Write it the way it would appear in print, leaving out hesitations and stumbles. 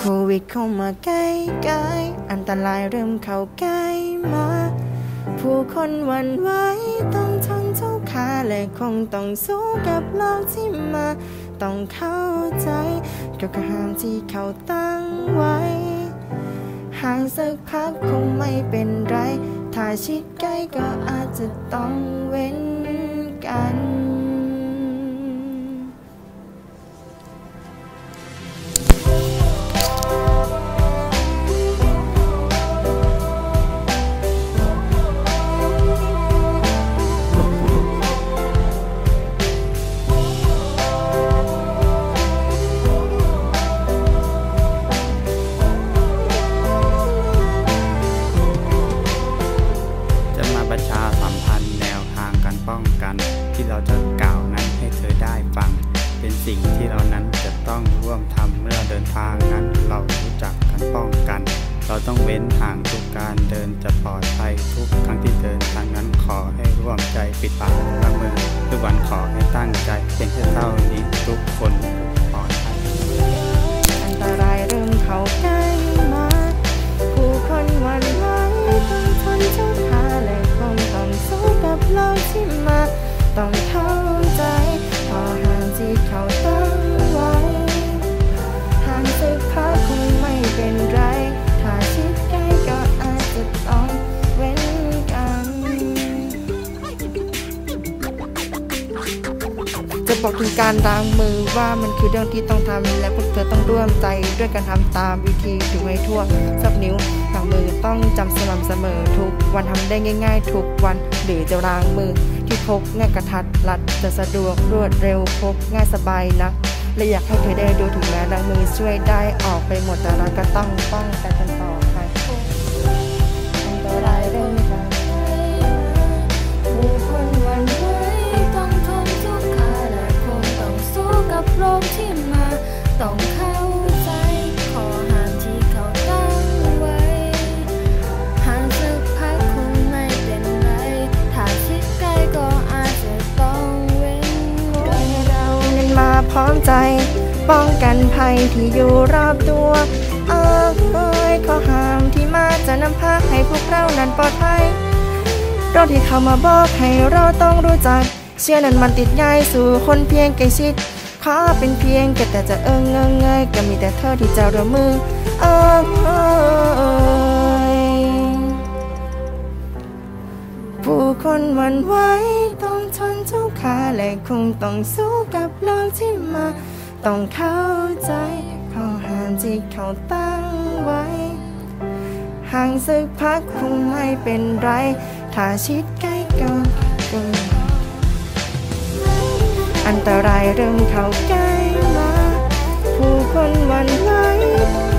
วิดเข้ามาใกล้ๆอันตรายเริ่มเข้าใกล้มาผู้คนหวั่นไหวต้องทนเจ้าขาและคงต้องสู้กับโลกที่มาต้องเข้าใจกับกระห้ามที่เขาตั้งไว้ห่างสักพักคงไม่เป็นไรถ้าชิดใกล้ก็อาจจะต้องเว้นกันประชาสัมพันธ์แนวทางการป้องกันที่เราจะกล่าวนั้นให้เธอได้ฟังเป็นสิ่งที่เรานั้นจะต้องร่วมทำเมื่อเดินทางนั้นเรารู้จักการป้องกันเราต้องเว้นห่างทุกการเดินจะปลอดภัยทุกครั้งที่เดินทางนั้นขอให้ร่วมใจปิดปากละมือทุกวันขอให้ตั้งใจเพียงแค่เท่านี้ทุกคนปลอดภัยอันตรายเริ่มเข้าใกล้มาผู้คนหวั่นไหวต้องทนเจ้าขาและคงต้องสู้กับโลกที่มาต้องเข้าใจพอห่างที่เขาตั้งไว้ห่างสักพักคงไม่เป็นไรถ้าชิดใกล้ก็อาจจะต้องเว้นกันจะบอกถึงการล้างมือว่ามันคือเรื่องที่ต้องทำและพวกเธอต้องร่วมใจด้วยการทำตามวิธีถึงให้ทั่วสับนิ้วล้างมือต้องจำสม่ำเสมอทุกวันทำได้ง่ายๆทุกวันหรือจะล้างมือที่พกง่ายกระทัดรัดจะสะดวกรวดเร็วพกง่ายสบายนะและอยากให้เธอได้ดูถึงแม้ล้างมือช่วยได้ออกไปหมดแต่เราก็ต้องป้องกันกันต่อไปอันตรายเริ่มกันผู้คนหวั่นไหวต้องทนทุกข์ขาและคงต้องสู้กับโรคที่มาต้องเข้าใจขอห่างที่เขาตั้งไว้ห่างสักพักคงไม่เป็นไรถ้าชิดใกล้ก็อาจจะต้องเว้นโดยเราเน้นมาพร้อมใจป้องกันภัยที่อยู่รอบตัวขอห้ามที่มาจะนำพาให้พวกเรานั้นปลอดภัยโรคที่เข้ามาบอกให้เราต้องรู้จักเชื่อนั้นมันติดง่ายสู่คนเพียงใกล้ชิดขอเป็นเพียงแค่แต่จะเงยก็มีแต่เธอที่จะร่วมมือผู้คนหวั่นไหวต้องทนทุกข์ขาและคงต้องสู้กับโลกที่มาต้องเข้าใจข้อห้ามที่เขาตั้งไว้ห่างสักพักคงไม่เป็นไรถ้าชิดใกล้ก็อันตรายเริ่มเข้าใกล้มาผู้คนหวั่นไหว